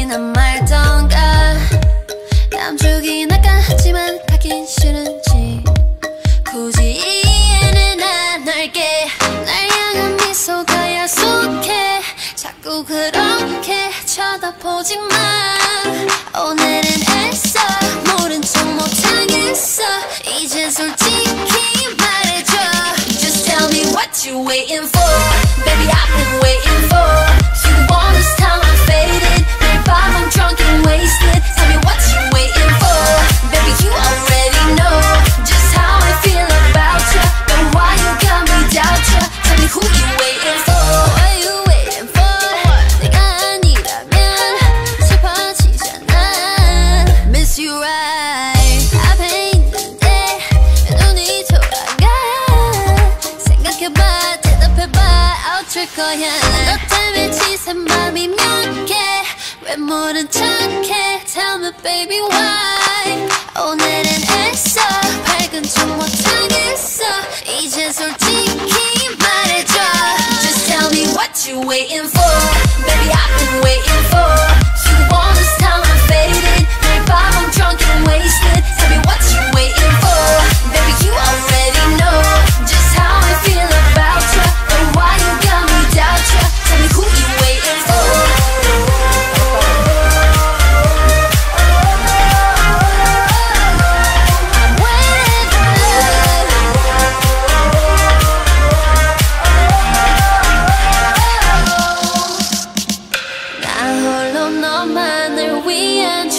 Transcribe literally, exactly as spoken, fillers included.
난 말던가 남쪽이 날까 하지만 가긴 싫은지 굳이 이해는 안 할게. 날 향한 미소가 야속해. 자꾸 그렇게 쳐다보지 마. 오늘은 애써 모른 척 못하겠어. 이제 솔직히 말해줘. Just tell me what you waiting for. Baby I've been waiting for you all this time. I'm faded. 매일 밤 I'm drunk and wasted. Tell me what you waiting for. Baby you already know just how I feel about you. But why you got me doubt you. Tell me who you waiting for. What you waiting for. 내가 아니라면 슬퍼지잖아. Miss you right. 앞에 있는데 왜 눈이 돌아가. 생각해봐 대답해봐. 어쩔 거야. 너 때문에 지샌 맘이 몇 개. 왜 모른 척해. Tell me baby why. 오늘은 애써 밝은 척 못하겠어. 이제 솔직히 말해줘. Just tell me what you waiting for. Baby I've been waiting for you all this time. I'm faded. 매일 밤 I'm drunk and wasted. Tell me what you waiting for. Baby you already know just how I feel about you. But why you got me doubt you. Tell me who you waiting for. 나 홀로 너만을 위한